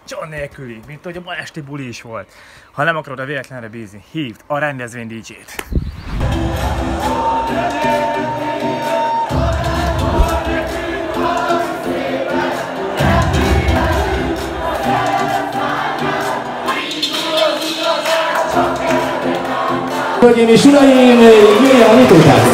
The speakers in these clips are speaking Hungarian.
John nélküli, mint hogy a ma esti buli is volt. Ha nem akarod a véletlenre bízni, hívd a rendezvény DJ-t. Hölgyeim és uraim, jöjjön a nyitótánc!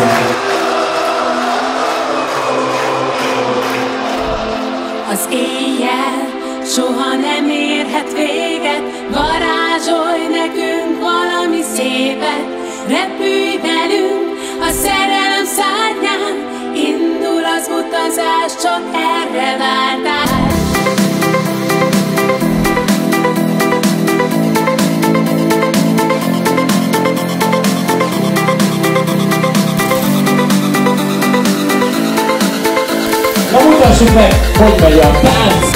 Az éjjel soha nem érhet véget, varázsolj nekünk valami szépet, repülj velünk a szerelem szárnyán, indul az utazás, csak erre vártál. Na mutassuk meg, hogy megy a tánc!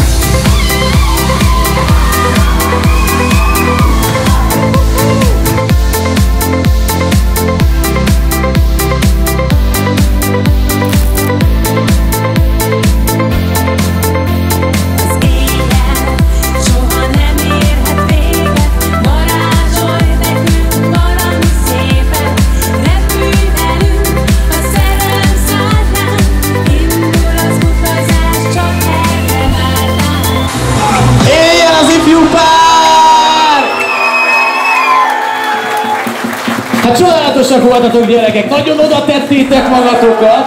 Hát csodálatosak voltatok, gyerekek, nagyon oda tettétek magatokat.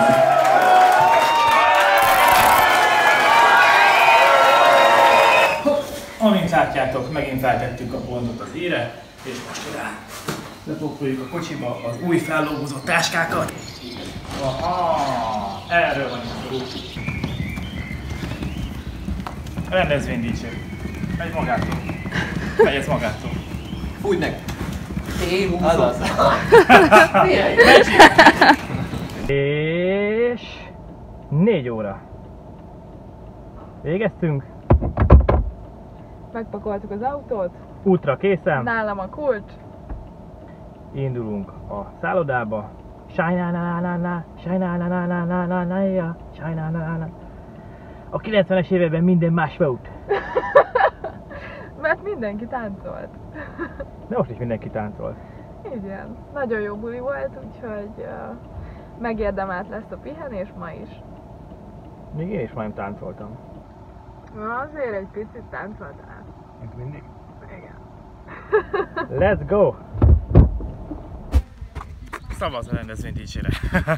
Amint látjátok, megint feltettük a pontot az íre, és most rá lepakoljuk a kocsiba az új fellógozott táskákat. Aha, erről van itt szó. Rendezvény DJ. Megy magától. Megy ez magától. Fújj meg! Azaz. És 4 óra. Végeztünk. Megpakoltuk az autót. Útra készen. Nálam a kulcs. Indulunk a szállodába. A 90-es években minden más volt. Mert mindenki táncolt. De most is mindenki táncolt. Igen. Nagyon jó buli volt, úgyhogy megérdemelt lesz a pihenés ma is. Még én is már nem táncoltam. Azért egy picit táncoltál. Mint mindig. Igen. Let's go! Szavazz a rendezvény DJ-re.